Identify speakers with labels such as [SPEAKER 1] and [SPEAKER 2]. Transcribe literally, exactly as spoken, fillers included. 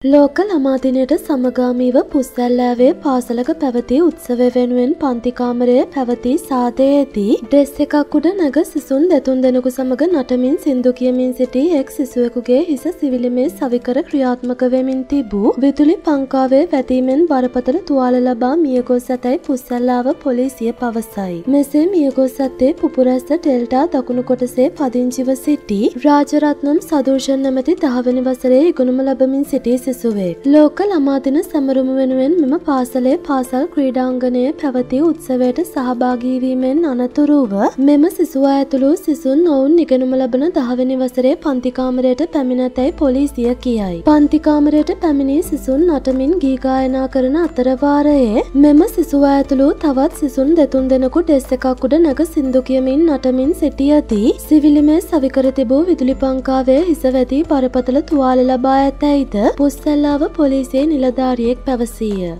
[SPEAKER 1] ලෝක ළමා දිනයට සමගාමීව පුස්සැල්ලෑවේ පාසලක පැවති උත්සවය වෙනුවෙන් පන්ති කාමරයේ පැවති සාදයේදී ඩ්‍රෙස් එකක් උඩ නැග සිසුන් දෙතුන් දෙනෙකු සමග නටමින් සින්දු කියමින් සිටි එක් සිසුවෙකුගේ හිස සිවිලිමේ සවිකර ක්‍රියාත්මක වෙමින් තිබූ විදුලි පංකාවේ වැදීමෙන් බරපතල තුවාල ලබා මියගොස් ඇතැයි පුස්සැල්ලාව පොලිසිය පවසයි. මෙසේ මියගොස් ඇත්තේ පුපුරැස්ස ඩෙල්ටා දකුණු කොටසේ පදිංචිව සිටි රාජරත්නම් සදූෂන් නැමැති දහවැනි වසරේ ඉගෙනුම ලබමින් සිටි ලෝක ළමා දින සැමරුම වෙනුවෙන් මෙම පාසලේ පාසල් ක්‍රීඩාංගණයේ පැවති උත්සවයට සහභාගී වීමෙන් අනතුරුව මෙම සිසුවා ඇතුළු සිසුන් ඔවුන් ඉගෙනුම ලබන දහවැනි වසරේ පන්ති කාමරයට පැමිණ ඇතැයි පොලිසිය කියයි. පන්ති කාමරයට පැමිණි සිසුන් නටමින් ගී ගායනා කරන අතර වාරයේ මෙම සිසුවා ඇතුළු තවත් සිසුන් දෙතුන් දෙනෙකු ඩෙස් එකක් උඩ නැග සින්දු කියමින් නටමින් සිටියදී සිවිලිමේ සවිකර තිබූ විදුලි පංකාවේ හිස වැදී බරපතල තුවාල ලබා ඇතැයිද පුස්සැල්ලාව පොලිසියේ නිලධාරියෙක් පැවසීය.